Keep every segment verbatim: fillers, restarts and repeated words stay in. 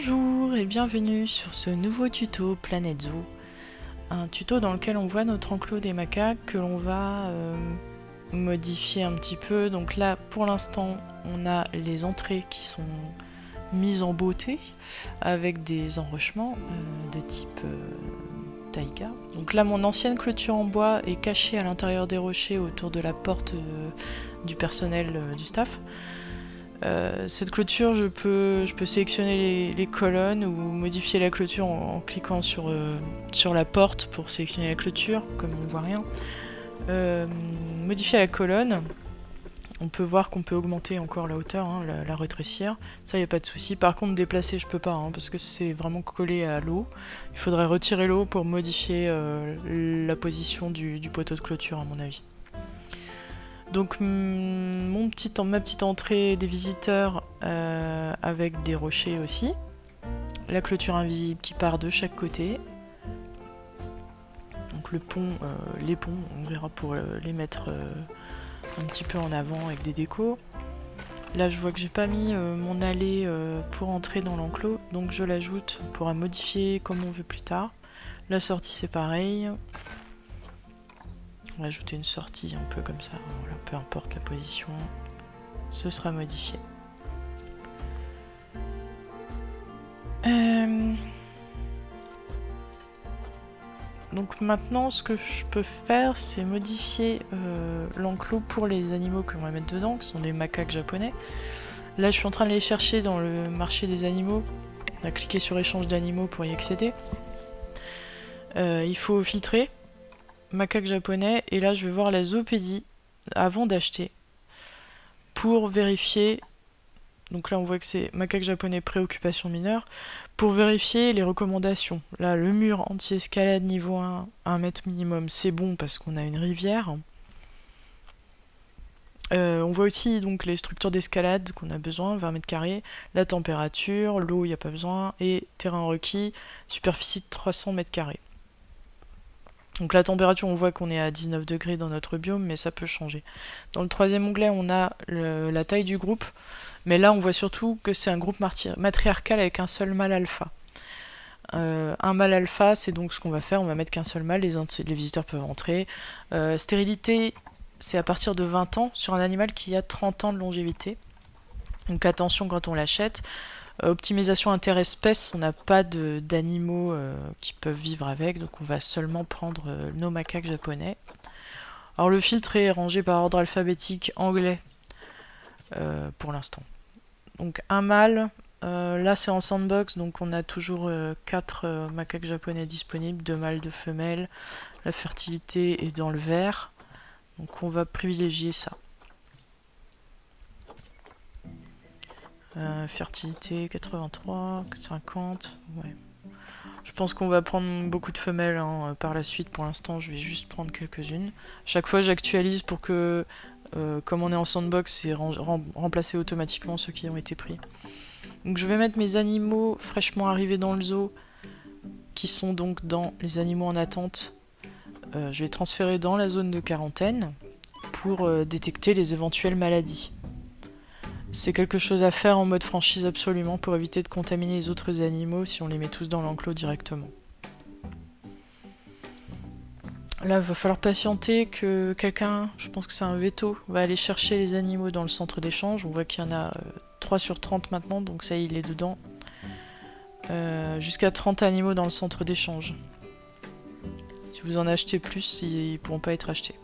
Bonjour et bienvenue sur ce nouveau tuto Planète Zoo. Un tuto dans lequel on voit notre enclos des macaques que l'on va euh, modifier un petit peu. Donc là pour l'instant on a les entrées qui sont mises en beauté avec des enrochements euh, de type euh, taïga. Donc là mon ancienne clôture en bois est cachée à l'intérieur des rochers autour de la porte euh, du personnel euh, du staff. Euh, cette clôture, je peux, je peux sélectionner les, les colonnes ou modifier la clôture en, en cliquant sur, euh, sur la porte pour sélectionner la clôture, comme on ne voit rien. Euh, modifier la colonne, on peut voir qu'on peut augmenter encore la hauteur, hein, la, la rétrécir, ça il n'y a pas de souci. Par contre déplacer je peux pas, hein, parce que c'est vraiment collé à l'eau. Il faudrait retirer l'eau pour modifier euh, la position du, du poteau de clôture à mon avis. Donc mon petit, ma petite entrée des visiteurs euh, avec des rochers aussi. La clôture invisible qui part de chaque côté. Donc le pont, euh, les ponts, on verra pour euh, les mettre euh, un petit peu en avant avec des décos. Là je vois que j'ai pas mis euh, mon allée euh, pour entrer dans l'enclos, donc je l'ajoute, on pourra modifier comme on veut plus tard. La sortie c'est pareil. On va ajouter une sortie un peu comme ça, voilà, peu importe la position, ce sera modifié. Euh... Donc maintenant ce que je peux faire c'est modifier euh, l'enclos pour les animaux qu'on va mettre dedans, qui sont des macaques japonais. Là je suis en train de les chercher dans le marché des animaux, on va cliquer sur échange d'animaux pour y accéder. Euh, il faut filtrer. Macaque japonais, et là je vais voir la zoopédie avant d'acheter pour vérifier. Donc là on voit que c'est macaque japonais préoccupation mineure, pour vérifier les recommandations. Là le mur anti-escalade niveau un, un mètre minimum, c'est bon parce qu'on a une rivière. Euh, on voit aussi donc les structures d'escalade qu'on a besoin, vingt mètres carrés, la température, l'eau il n'y a pas besoin, et terrain requis, superficie de trois cents mètres carrés. Donc la température, on voit qu'on est à dix-neuf degrés dans notre biome, mais ça peut changer. Dans le troisième onglet, on a le, la taille du groupe, mais là on voit surtout que c'est un groupe matriarcal avec un seul mâle alpha. Euh, un mâle alpha, c'est donc ce qu'on va faire, on va mettre qu'un seul mâle, les, les visiteurs peuvent entrer. Euh, stérilité, c'est à partir de vingt ans sur un animal qui a trente ans de longévité. Donc attention quand on l'achète. Euh, optimisation interespèce, on n'a pas d'animaux euh, qui peuvent vivre avec, donc on va seulement prendre euh, nos macaques japonais. Alors le filtre est rangé par ordre alphabétique anglais euh, pour l'instant. Donc un mâle, euh, là c'est en sandbox, donc on a toujours euh, quatre euh, macaques japonais disponibles, deux mâles, deux femelles. La fertilité est dans le vert, donc on va privilégier ça. Euh, fertilité quatre-vingt-trois, cinquante, ouais. Je pense qu'on va prendre beaucoup de femelles hein, par la suite. Pour l'instant, je vais juste prendre quelques-unes. Chaque fois, j'actualise pour que, euh, comme on est en sandbox, c'est rem remplacer automatiquement ceux qui ont été pris. Donc, je vais mettre mes animaux fraîchement arrivés dans le zoo, qui sont donc dans les animaux en attente. Euh, je vais transférer dans la zone de quarantaine pour euh, détecter les éventuelles maladies. C'est quelque chose à faire en mode franchise absolument pour éviter de contaminer les autres animaux si on les met tous dans l'enclos directement. Là, il va falloir patienter que quelqu'un, je pense que c'est un veto, va aller chercher les animaux dans le centre d'échange. On voit qu'il y en a euh, trois sur trente maintenant, donc ça il est dedans. Euh, Jusqu'à trente animaux dans le centre d'échange. Si vous en achetez plus, ils ne pourront pas être achetés.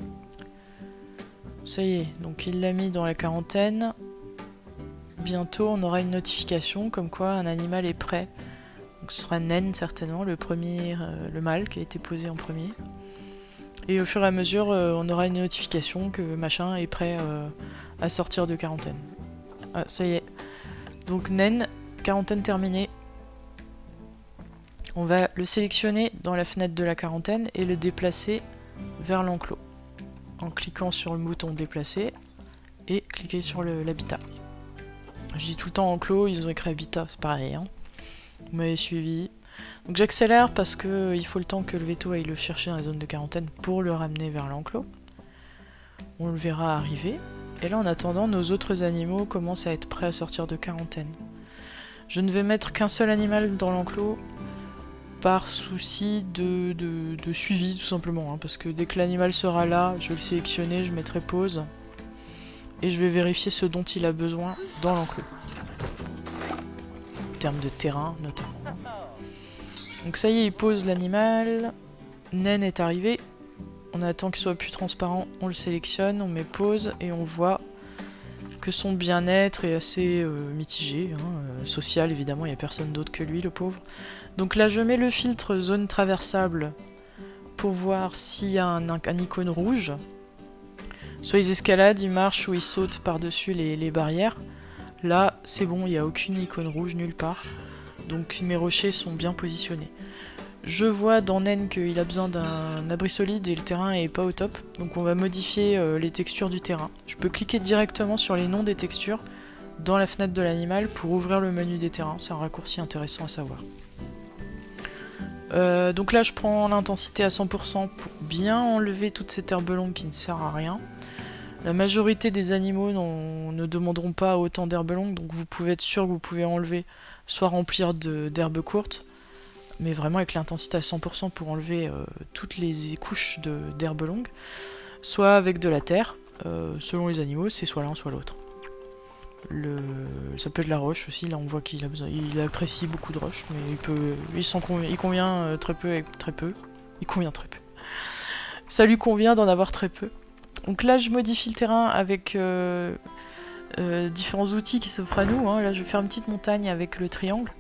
Ça y est, donc il l'a mis dans la quarantaine. Bientôt on aura une notification comme quoi un animal est prêt. Donc ce sera Naine certainement, le premier, euh, le mâle qui a été posé en premier. Et au fur et à mesure euh, on aura une notification que machin est prêt euh, à sortir de quarantaine. Ah ça y est. Donc Naine, quarantaine terminée. On va le sélectionner dans la fenêtre de la quarantaine et le déplacer vers l'enclos. En cliquant sur le bouton déplacer et cliquer sur l'habitat. Je dis tout le temps enclos, ils ont écrit habitat, c'est pareil. Hein. Vous m'avez suivi. Donc j'accélère parce que euh, il faut le temps que le veto aille le chercher dans la zone de quarantaine pour le ramener vers l'enclos. On le verra arriver. Et là en attendant, nos autres animaux commencent à être prêts à sortir de quarantaine. Je ne vais mettre qu'un seul animal dans l'enclos par souci de, de, de suivi tout simplement, hein, parce que dès que l'animal sera là, je vais le sélectionner, je mettrai pause et je vais vérifier ce dont il a besoin dans l'enclos. En termes de terrain notamment. Donc ça y est, il pose l'animal. Naine est arrivé. On attend qu'il soit plus transparent, on le sélectionne, on met pause et on voit que son bien-être est assez euh, mitigé, hein, euh, social évidemment, il n'y a personne d'autre que lui, le pauvre. Donc là je mets le filtre zone traversable pour voir s'il y a un, un, un icône rouge. Soit ils escaladent, ils marchent ou ils sautent par-dessus les, les barrières. Là c'est bon, il n'y a aucune icône rouge nulle part. Donc mes rochers sont bien positionnés. Je vois dans Naine qu'il a besoin d'un abri solide et le terrain est pas au top. Donc on va modifier euh, les textures du terrain. Je peux cliquer directement sur les noms des textures dans la fenêtre de l'animal pour ouvrir le menu des terrains. C'est un raccourci intéressant à savoir. Euh, donc là je prends l'intensité à cent pour cent pour bien enlever toute cette herbe longue qui ne sert à rien. La majorité des animaux ne demanderont pas autant d'herbe longue, donc vous pouvez être sûr que vous pouvez enlever, soit remplir d'herbes courtes, mais vraiment avec l'intensité à cent pour cent pour enlever euh, toutes les couches d'herbe longue, soit avec de la terre, euh, selon les animaux, c'est soit l'un soit l'autre. Le... Ça peut être de la roche aussi, là on voit qu'il a besoin, il apprécie beaucoup de roche, mais il peut, il, convient, il convient euh, très peu et très peu, il convient très peu. Ça lui convient d'en avoir très peu. Donc là je modifie le terrain avec euh, euh, différents outils qui s'offrent à nous, hein. Là je vais faire une petite montagne avec le triangle.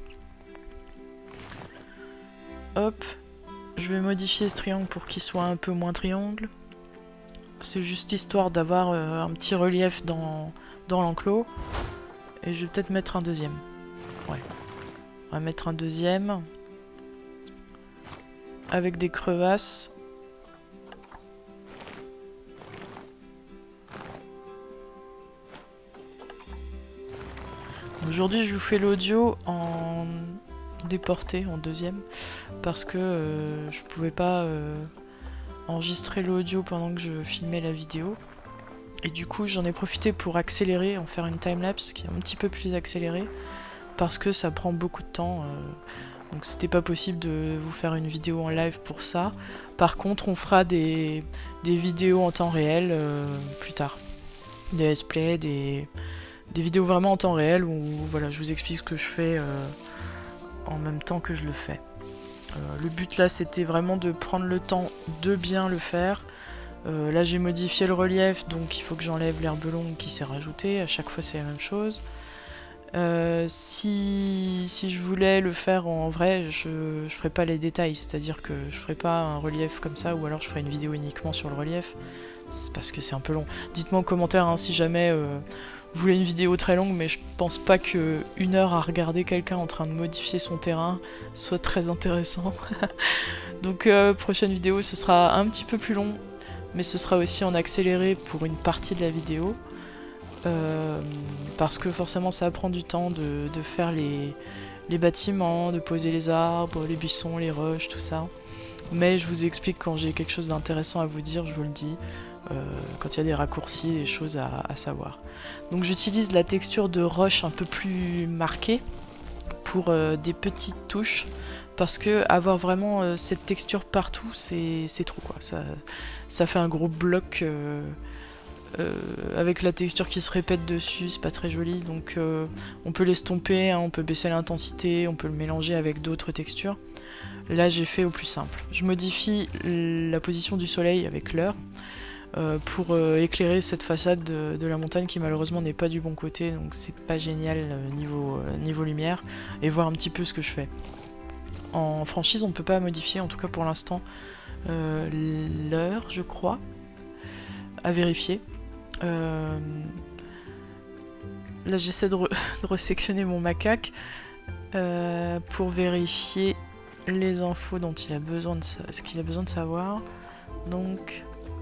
Hop, je vais modifier ce triangle pour qu'il soit un peu moins triangle. C'est juste histoire d'avoir euh, un petit relief dans, dans l'enclos. Et je vais peut-être mettre un deuxième. Ouais. On va mettre un deuxième. Avec des crevasses. Aujourd'hui je vous fais l'audio en déporté, en deuxième. Parce que euh, je pouvais pas euh, enregistrer l'audio pendant que je filmais la vidéo. Et du coup j'en ai profité pour accélérer, en faire une timelapse qui est un petit peu plus accélérée. Parce que ça prend beaucoup de temps. Euh, donc c'était pas possible de vous faire une vidéo en live pour ça. Par contre on fera des, des vidéos en temps réel euh, plus tard. Des let's play, des, des vidéos vraiment en temps réel où voilà, je vous explique ce que je fais euh, en même temps que je le fais. Euh, le but là c'était vraiment de prendre le temps de bien le faire. Euh, là j'ai modifié le relief, donc il faut que j'enlève l'herbe longue qui s'est rajoutée, à chaque fois c'est la même chose. Euh, si, si je voulais le faire en vrai, je, je ferais pas les détails, c'est-à-dire que je ferais pas un relief comme ça, ou alors je ferais une vidéo uniquement sur le relief, c'est parce que c'est un peu long. Dites-moi en commentaire hein, si jamais euh, vous voulez une vidéo très longue, mais je pense pas que une heure à regarder quelqu'un en train de modifier son terrain soit très intéressant. Donc euh, prochaine vidéo ce sera un petit peu plus long, mais ce sera aussi en accéléré pour une partie de la vidéo. Euh, parce que forcément ça prend du temps de, de faire les, les bâtiments, de poser les arbres, les buissons, les roches, tout ça. Mais je vous explique quand j'ai quelque chose d'intéressant à vous dire, je vous le dis, euh, quand il y a des raccourcis, des choses à, à savoir. Donc j'utilise la texture de roche un peu plus marquée pour euh, des petites touches, parce que avoir vraiment euh, cette texture partout, c'est trop quoi. Ça, ça fait un gros bloc... Euh, Euh, avec la texture qui se répète dessus, c'est pas très joli, donc euh, on peut l'estomper, hein, on peut baisser l'intensité, on peut le mélanger avec d'autres textures. Là j'ai fait au plus simple. Je modifie la position du soleil avec l'heure euh, pour euh, éclairer cette façade de, de la montagne qui malheureusement n'est pas du bon côté, donc c'est pas génial euh, niveau, euh, niveau lumière, et voir un petit peu ce que je fais. En franchise on peut pas modifier, en tout cas pour l'instant, euh, l'heure je crois, à vérifier. Euh, là j'essaie de, re de resectionner mon macaque euh, pour vérifier les infos dont il a besoin de ce qu'il a besoin de savoir. Donc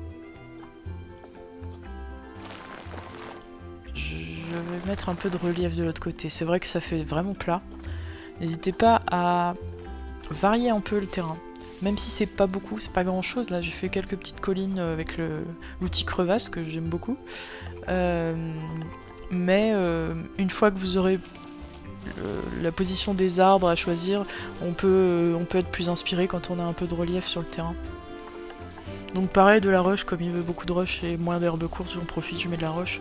je vais mettre un peu de relief de l'autre côté. C'est vrai que ça fait vraiment plat. N'hésitez pas à varier un peu le terrain. Même si c'est pas beaucoup, c'est pas grand chose, là j'ai fait quelques petites collines avec l'outil crevasse que j'aime beaucoup. Euh, mais euh, une fois que vous aurez le, la position des arbres à choisir, on peut, on peut être plus inspiré quand on a un peu de relief sur le terrain. Donc pareil, de la roche, comme il veut beaucoup de roche et moins d'herbes courtes, j'en profite, je mets de la roche.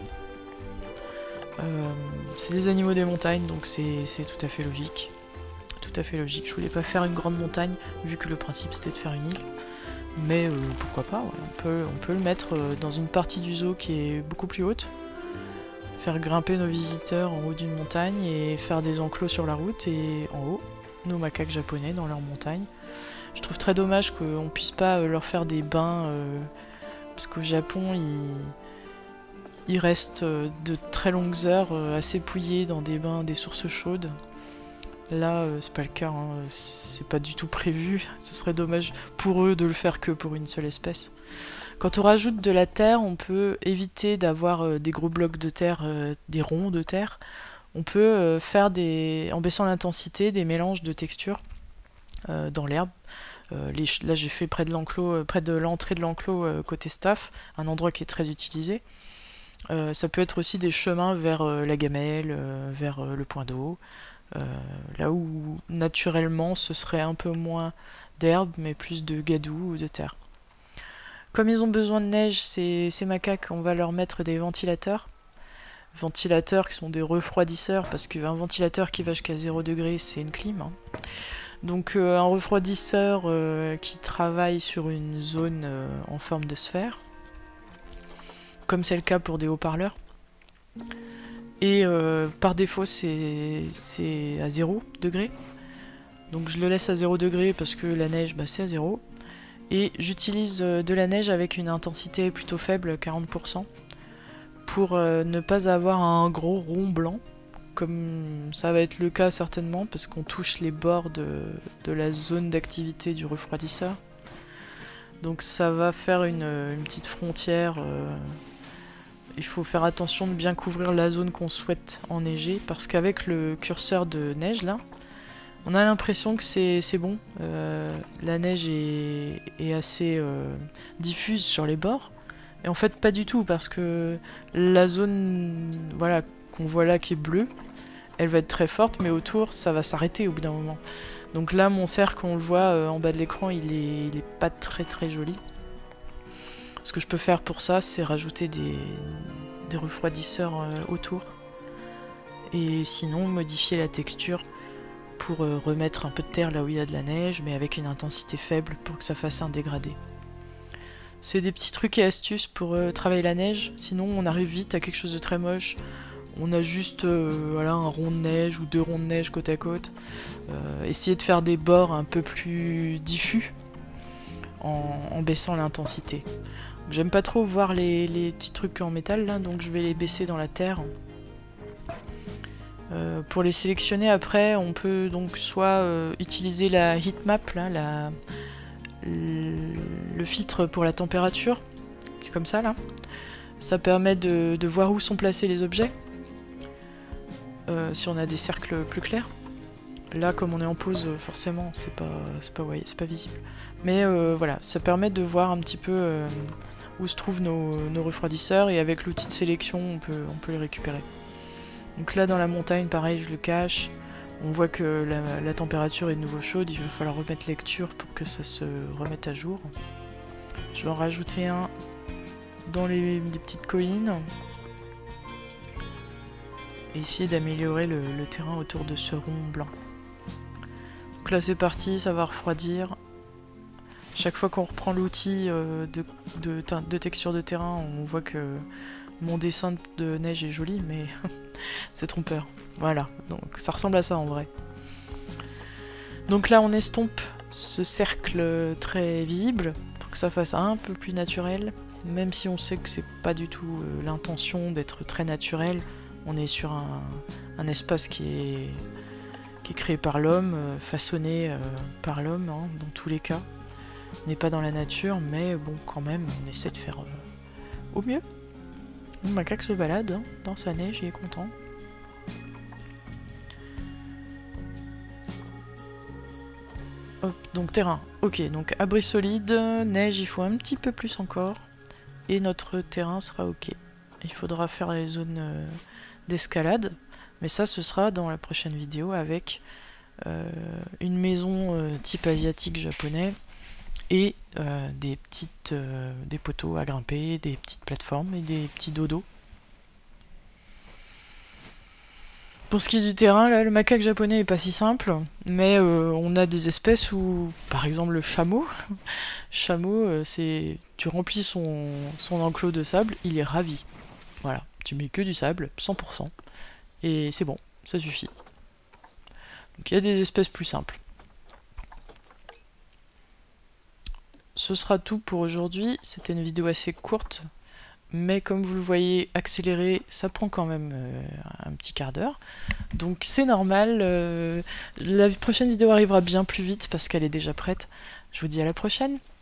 Euh, c'est des animaux des montagnes, donc c'est tout à fait logique. Tout à fait logique. Je voulais pas faire une grande montagne, vu que le principe c'était de faire une île. Mais euh, pourquoi pas, ouais. on, peut, on peut le mettre euh, dans une partie du zoo qui est beaucoup plus haute. Faire grimper nos visiteurs en haut d'une montagne et faire des enclos sur la route et en haut, nos macaques japonais dans leur montagne. Je trouve très dommage qu'on puisse pas euh, leur faire des bains, euh, parce qu'au Japon, ils, ils restent euh, de très longues heures euh, assez pouillés dans des bains, des sources chaudes. Là, euh, c'est pas le cas, hein. C'est pas du tout prévu. Ce serait dommage pour eux de le faire que pour une seule espèce. Quand on rajoute de la terre, on peut éviter d'avoir euh, des gros blocs de terre, euh, des ronds de terre. On peut euh, faire des, en baissant l'intensité, des mélanges de textures euh, dans l'herbe. Euh, là, j'ai fait près de l'enclos, euh, près de l'entrée de l'enclos euh, côté staff, un endroit qui est très utilisé. Euh, ça peut être aussi des chemins vers euh, la gamelle, euh, vers euh, le point d'eau. Euh, là où naturellement ce serait un peu moins d'herbe mais plus de gadou ou de terre. Comme ils ont besoin de neige, ces, ces macaques, on va leur mettre des ventilateurs. Ventilateurs qui sont des refroidisseurs, parce qu'un ventilateur qui va jusqu'à zéro degré, c'est une clim. Hein. Donc euh, un refroidisseur euh, qui travaille sur une zone euh, en forme de sphère, comme c'est le cas pour des haut-parleurs. Et euh, par défaut, c'est à zéro degré. Donc je le laisse à zéro degré parce que la neige, bah, c'est à zéro. Et j'utilise euh, de la neige avec une intensité plutôt faible, quarante pour cent, pour euh, ne pas avoir un gros rond blanc, comme ça va être le cas certainement, parce qu'on touche les bords de, de la zone d'activité du refroidisseur. Donc ça va faire une, une petite frontière. Euh, Il faut faire attention de bien couvrir la zone qu'on souhaite enneiger, parce qu'avec le curseur de neige là, on a l'impression que c'est bon. Euh, la neige est, est assez euh, diffuse sur les bords, et en fait pas du tout, parce que la zone voilà, qu'on voit là qui est bleue, elle va être très forte, mais autour ça va s'arrêter au bout d'un moment. Donc là mon cercle, on le voit euh, en bas de l'écran, il est, il est pas très très joli. Ce que je peux faire pour ça, c'est rajouter des, des refroidisseurs euh, autour. Et sinon, modifier la texture pour euh, remettre un peu de terre là où il y a de la neige, mais avec une intensité faible pour que ça fasse un dégradé. C'est des petits trucs et astuces pour euh, travailler la neige, sinon on arrive vite à quelque chose de très moche. On a juste euh, voilà, un rond de neige ou deux ronds de neige côte à côte. Euh, essayer de faire des bords un peu plus diffus en, en baissant l'intensité. J'aime pas trop voir les, les petits trucs en métal là, donc je vais les baisser dans la terre. Euh, pour les sélectionner après, on peut donc soit euh, utiliser la heatmap, là, la, le, le filtre pour la température, qui est comme ça là. Ça permet de, de voir où sont placés les objets, euh, si on a des cercles plus clairs. Là, comme on est en pause, forcément, c'est pas, c'est pas, ouais, c'est pas visible. Mais euh, voilà, ça permet de voir un petit peu euh, où se trouvent nos, nos refroidisseurs, et avec l'outil de sélection, on peut, on peut les récupérer. Donc là, dans la montagne, pareil, je le cache. On voit que la, la température est de nouveau chaude, il va falloir remettre lecture pour que ça se remette à jour. Je vais en rajouter un dans les, les petites collines. Et essayer d'améliorer le, le terrain autour de ce rond blanc. Donc là c'est parti, ça va refroidir. Chaque fois qu'on reprend l'outil euh, de, de, de texture de terrain, on voit que mon dessin de neige est joli, mais c'est trompeur. Voilà, donc ça ressemble à ça en vrai. Donc là on estompe ce cercle très visible pour que ça fasse un peu plus naturel, même si on sait que c'est pas du tout euh, l'intention d'être très naturel. On est sur un, un espace qui est, qui est créé par l'homme, euh, façonné euh, par l'homme hein, dans tous les cas. On n'est pas dans la nature, mais bon quand même on essaie de faire euh, au mieux. Le macaque se balade hein, dans sa neige, il est content. Hop, donc terrain, ok, donc abri solide, neige il faut un petit peu plus encore, et notre terrain sera ok. Il faudra faire les zones euh, d'escalade, Mais ça, ce sera dans la prochaine vidéo avec euh, une maison euh, type asiatique japonais et euh, des petites euh, des poteaux à grimper, des petites plateformes et des petits dodos. Pour ce qui est du terrain, là, le macaque japonais est pas si simple, mais euh, on a des espèces où, par exemple le chameau, chameau, euh, c'est tu remplis son, son enclos de sable, il est ravi. Voilà, tu mets que du sable, cent pour cent, et c'est bon, ça suffit. Donc il y a des espèces plus simples. Ce sera tout pour aujourd'hui, c'était une vidéo assez courte, mais comme vous le voyez, accéléré, ça prend quand même euh, un petit quart d'heure. Donc c'est normal, euh, la prochaine vidéo arrivera bien plus vite parce qu'elle est déjà prête. Je vous dis à la prochaine.